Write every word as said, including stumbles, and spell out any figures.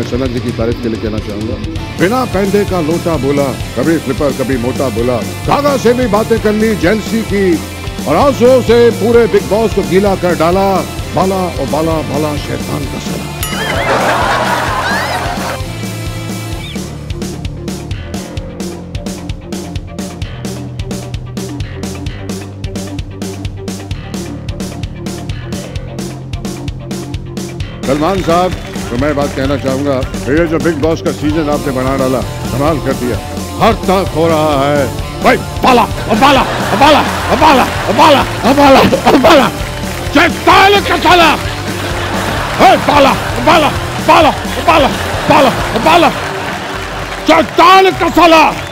मैं सनत जी की तारीफ के लिए कहना चाहूंगा। बिना पहनने का लोटा बोला, कभी फ्लिपर कभी मोटा बोला, कागा से भी बातें कर ली जेलसी की, और आंसुओं से पूरे बिग बॉस को गीला कर डाला। बाला और बाला बाला शैतान का सला। सलमान साहब, तो मैं बात कहना चाहूंगा, ये जो बिग बॉस का सीजन आपने बना डाला, कमाल कर दिया। हर तरफ हो रहा है भाई बाला बाला बाला बाला बाला बाला बाला शैतान का साला, बाला बाला बाला बाला बाला बाला शैतान का साला।